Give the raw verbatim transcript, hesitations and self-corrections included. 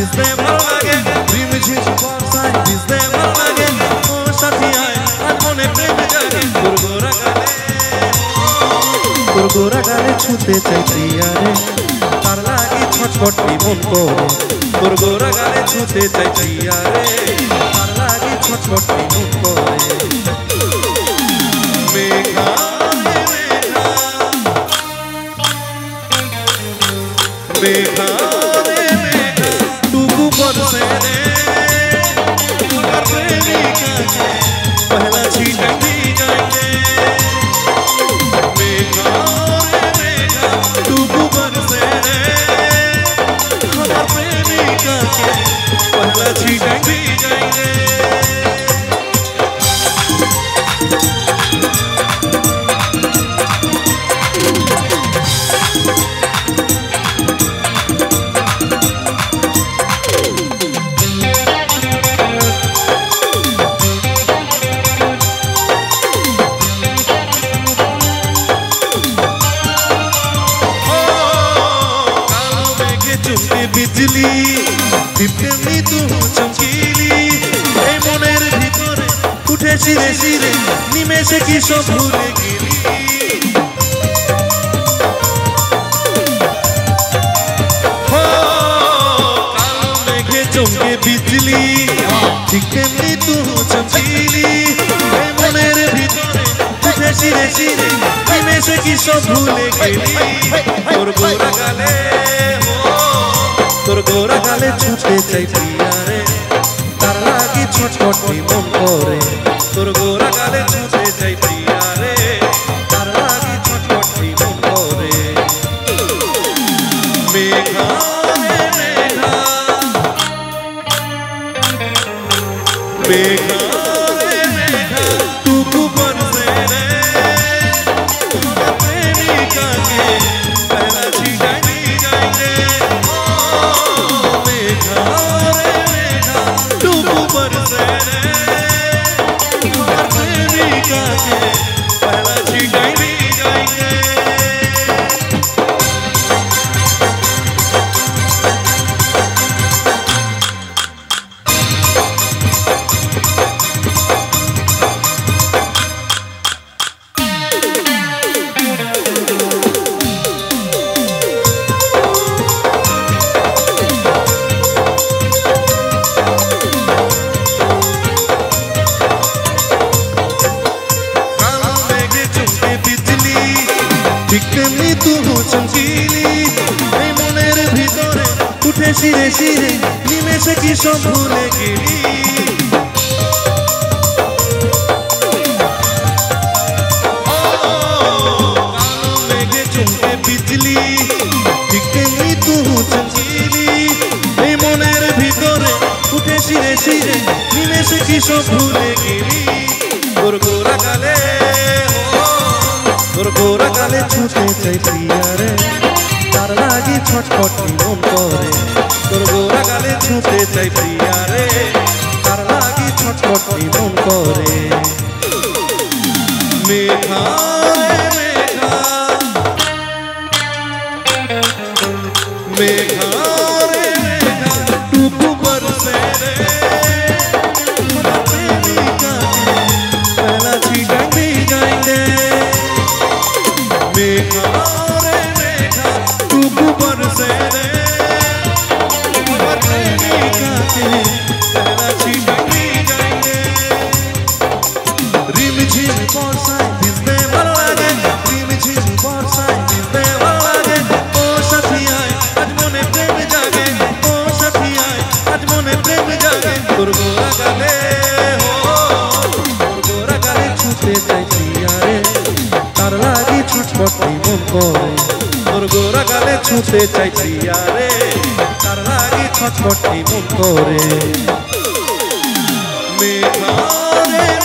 ভিজতে ভালো লাগে রিমঝিম বর্ষায় ভিজতে ভালো লাগে ও সাথী আয় আজ মনে প্রেম জাগে তোর গোরা গালে তোর গোরা গালে ছুঁতে চাই প্রিয়া রে তার লাগি ছটফটি মন করে তোর গোরা গালে ছুঁতে চাই প্রিয়া রে তার লাগি ছটফটি মন করে মেঘা मेघा रे मेघा टुकु बरसे रे मगर प्रेमिका के पहला छींटा भी जाए मेघा रे मेघा टुकु बरसे रे मगर प्रेमिका के पहला छींटा भी जाए बिजली दीप्ति तू चमकीली ए मनेर भितरे उठे शिरे शिरे निमेषे की सब भूले गेली हो कालो मेघे चमके बिजली दीप्ति तू चमकीली ए मनेर भितरे उठे शिरे शिरे निमेषे की सब भूले गेली और गोरा गाले তোর গোরা গালে ছুঁতে চাই প্রিয়া রে তার লাগি ছটফটি মন করে তোর গোরা গালে ছুঁতে চাই প্রিয়া রে তার লাগি ছটফটি মন করে মেঘা রে মেঘা মেঘা রে মেঘা টুকু বরসে রে মगर प्रेमिका के पहला छींटा भी जाए मेघा रे मेघा टुकु बरसे रे मगर प्रेमिका के पहला छींटा भी जाएंगे दिखनी तू चमकीली ए मनेर भितरे उठे शिरे शिरे निमेषे की सब भूले गेली कालो मेघे चमके बिजली दिखनी तू चमकीली ए मनेर भितरे उठे शिरे शिरे निमेषे की सब भूले गेली তোর গোরা গালে তোর গোরা গালে ছুঁতে চাই প্রিয়া রে তার লাগি ছটফটি মন করে তোর গোরা গালে ছুঁতে চাই প্রিয়া রে তার লাগি ছটফটি মন করে মেঘা রে মেঘা মেঘা রে মেঘা টুকু বরসে রে मगर प्रेमिका के पहला छींटा भी जाए मेघा रे मेघा टुकु बरसे रे मगर प्रेमिका के पहला छींटा भी जाए रिमझिम बरसाय भिजते भालो लागे रिमझिम बरसाय भिजते भालो लागे ओ साथी आय आज मने प्रेम जागे ओ साथी आय आज मने प्रेम जागे তোর গোরা গালে हो তোর গোরা গালে ছুঁতে চাই প্রিয়া রে তার লাগি ছটফটি মন করে তোর গোরা গালে ছুঁতে চাই প্রিয়া রে তার লাগি ছটফটি মন করে মেঘা রে